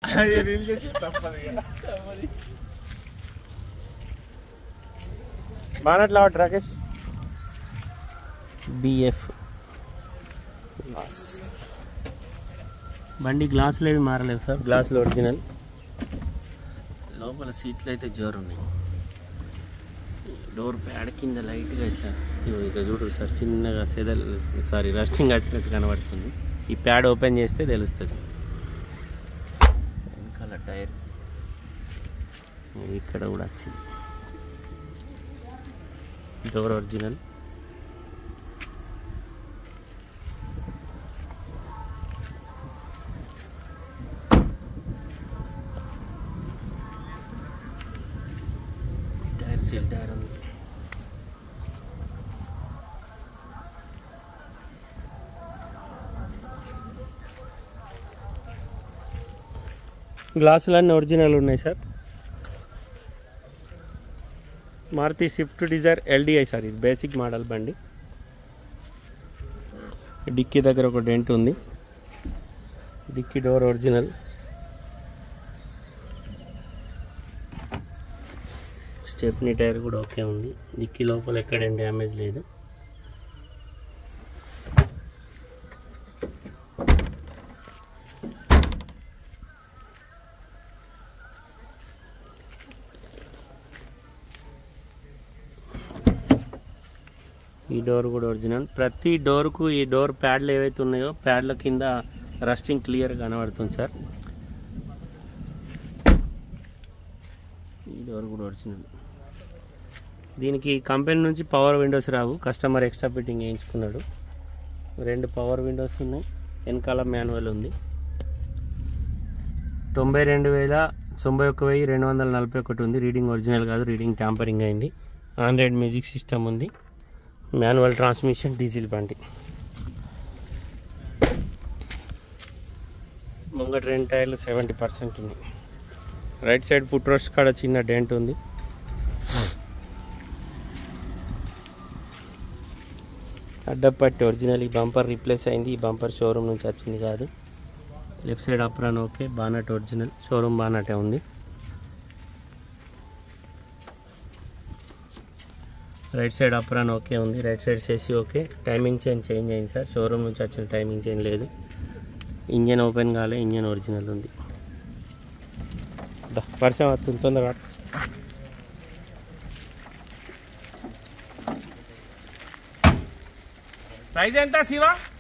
బానట్లా Rakesh BF glass బండి గ్లాసులు ఏవి మారలేవు సార్, గ్లాసులు ఒరిజినల్. లోపల సీట్లు అయితే జోరు ఉన్నాయి. డోర్ ప్యాడ్ కింద లైట్గా ఇట్లా ఇక చూడు సార్, చిన్నగా రస్టింగ్ వచ్చినట్టు కనబడుతుంది. ఈ ప్యాడ్ ఓపెన్ చేస్తే తెలుస్తుంది. వెనకాల టైర్ ఇక్కడ కూడా వచ్చింది. Door original. Tyre seal tyre ఉంది. గ్లాసులన్నీ ఒరిజినల్ ఉన్నాయి sir. Maruti Swift Dzire LDI sir, ఇది బేసిక్ మోడల్ బండి. డిక్కీ దగ్గర ఒక డెంట్ ఉంది. Dickey door original. Stepney tyre కూడా ఓకే ఉంది. డిక్కీ లోపల ఎక్కడేం డ్యామేజ్ లేదు. ఈ డోర్ కూడా ఒరిజినల్. ప్రతి డోర్కు ఈ డోర్ ప్యాడ్లు ఏవైతే ఉన్నాయో ప్యాడ్ల కింద రస్టింగ్ క్లియర్గా కనబడుతుంది సార్. ఈ డోర్ కూడా ఒరిజినల్. దీనికి కంపెనీ నుంచి పవర్ విండోస్ రావు, కస్టమర్ ఎక్స్ట్రా ఫిట్టింగ్ వేయించుకున్నాడు. 2 పవర్ విండోస్ ఉన్నాయి. వెనకాల మాన్యువల్ ఉంది. 92,91,241 ఉంది. రీడింగ్ ఒరిజినల్ కాదు, రీడింగ్ ట్యాంపరింగ్ అయింది. ఆండ్రాయిడ్ మ్యూజిక్ సిస్టమ్ ఉంది. మాన్యువల్ ట్రాన్స్మిషన్, డీజిల్ బండి. ముంగట 2 టైర్లు 70% ఉంది. రైట్ సైడ్ ఫుట్ రోస్ట్ కాడ చిన్న డెంట్ ఉంది. అడ్డపట్టి ఒరిజినల్. ఈ బంపర్ రీప్లేస్ అయింది. ఈ బంపర్ షోరూమ్ నుంచి వచ్చింది కాదు. Left side apron okay. Bonnet original, showroom బానటే ఉంది. రైట్ సైడ్ అప్రాన్ ఓకే ఉంది. రైట్ సైడ్ చేసి ఓకే. టైమింగ్ చైన్ చేంజ్ అయింది సార్, షోరూమ్ నుంచి వచ్చిన టైమింగ్ చైన్ లేదు. ఇంజన్ ఓపెన్ కాలే, ఇంజన్ ఒరిజినల్ ఉంది. వర్షం వస్తుంది తొందరగా. ప్రైజ్ ఎంత శివ?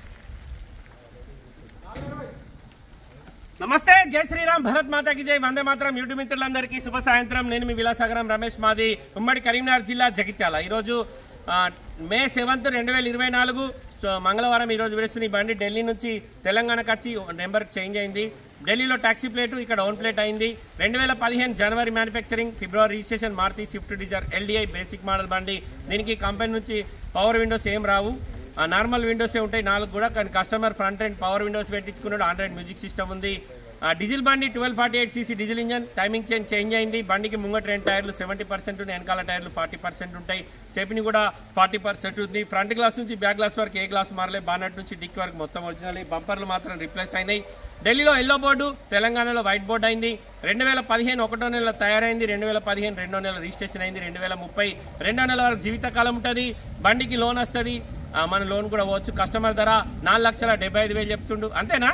నమస్తే, జై శ్రీరామ్, భరత్ మాతాకి జై, వందే మాతరం. యూట్యూబ్ మిత్రులందరికీ శుభ సాయంత్రం. నేను మీ విలాసాగరం రమేష్, మాది ఉమ్మడి కరీంనగర్ జిల్లా జగిత్యాల. ఈరోజు మే 7, 2024 మంగళవారం ఈరోజు విడుస్తున్న ఈ బండి ఢిల్లీ నుంచి తెలంగాణకు వచ్చి నెంబర్ చేంజ్ అయింది. ఢిల్లీలో ట్యాక్సీ ప్లేటు, ఇక్కడ ఓన్ ప్లేట్ అయింది. 2015 జనవరి మ్యానుఫ్యాక్చరింగ్, ఫిబ్రవరి registration. Maruti Swift Dzire LDI basic model బండి. దీనికి కంపెనీ నుంచి పవర్ విండోస్ ఏం రావు, నార్మల్ విండోసే ఉంటాయి 4 కూడా. కానీ customer front and power windows పెట్టించుకున్నాడు. ఆండ్రాయిడ్ మ్యూజిక్ సిస్టమ్ ఉంది. డీజిల్ బండి, 1248cc diesel engine. Timing change అయింది. బండికి ముంగట 2 టైర్లు 70% ఉన్నాయి. వెనకాల టైర్లు 40% ఉంటాయి. స్టెప్ని కూడా 40% ఉంది. ఫ్రంట్ గ్లాస్ నుంచి బ్యాక్ గ్లాస్ వరకు ఏ గ్లాస్ మారలే. బానట్ నుంచి డిక్ వరకు మొత్తం ఒరిజినల్. బంపర్లు మాత్రం రిప్లేస్ అయినాయి. ఢిల్లీలో ఎల్లో బోర్డు, తెలంగాణలో వైట్ బోర్డు అయింది. 2015 1వ నెల తయారైంది. 2015 2వ నెల రిజిస్ట్రేషన్ అయింది. 2030 2వ నెల వరకు జీవితకాలం ఉంటుంది. బండికి లోన్ వస్తుంది. మన లోన్ కూడా పోవచ్చు. కస్టమర్ ధర 4,75,000 చెప్తుండు. అంతేనా?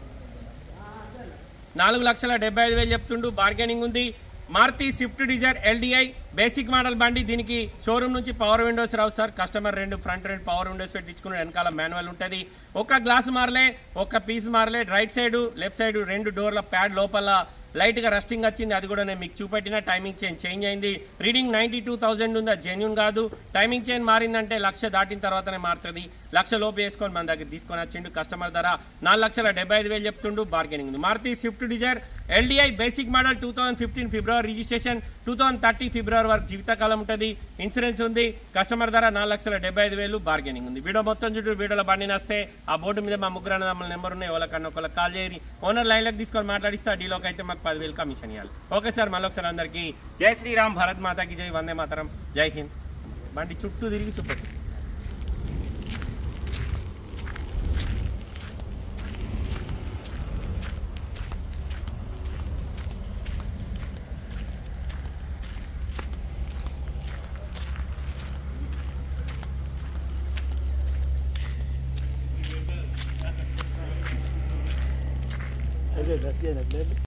4,75,000 చెప్తుండు. బార్గెనింగ్ ఉంది. Maruti Swift Dzire LDI basic model బండి. దీనికి షోరూమ్ నుంచి పవర్ విండోస్ రావు sir. Customer 2 front 2 power windows పెట్టించుకుని వెనకాల మాన్యువల్ ఉంటుంది. ఒక గ్లాస్ మారలే, ఒక పీస్ మారలే. రైట్ సైడ్ లెఫ్ట్ సైడ్ 2 డోర్ల ప్యాడ్ లోపల లైట్గా రస్టింగ్ వచ్చింది. అది కూడా నేను మీకు చూపెట్టిన. టైమింగ్ చైన్ చేంజ్ అయింది. రీడింగ్ 92,000 ఉంది. అది జెన్యూన్ కాదు. టైమింగ్ చైన్ మారిందంటే 1,00,000 దాటిన తర్వాతనే మారుతుంది. 1,00,000 లోపు వేసుకొని మన దగ్గర తీసుకొని వచ్చిండు. కస్టమర్ ధర 4,75,000 చెప్తుండు. బార్గెనింగ్ ఉంది. Maruti Swift Dzire LDI basic model 2015 ఫిబ్రవరి రిజిస్ట్రేషన్. 2030 ఫిబ్రవరి వరకు జీవితకాలం ఉంటుంది. ఇన్సూరెన్స్ ఉంది. కస్టమర్ ధర 4,75,000. బార్గెనింగ్ ఉంది. వీడియో మొత్తం చూడు. వీడియోలో బండి నస్తే ఆ బోర్డు మీద మా ముగ్గురు అన్నదమ్ముల నెంబర్ ఉన్నాయి. ఎవరికన్నా ఒకళ్ళకి కాల్ చేయరి. ఓనర్ లైన్లోకి తీసుకొని మాట్లాడిస్తే ఆ డీలోకి అయితే మాకు 10,000 కమిషన్ ఇవ్వాలి. Okay sir. మళ్ళీ ఒకసారి అందరికీ జై శ్రీరామ్, భరత్ మాతాకి జై, వందే మాతరం, జై హింద్. బండి చుట్టూ తిరిగి సూపర్. అదే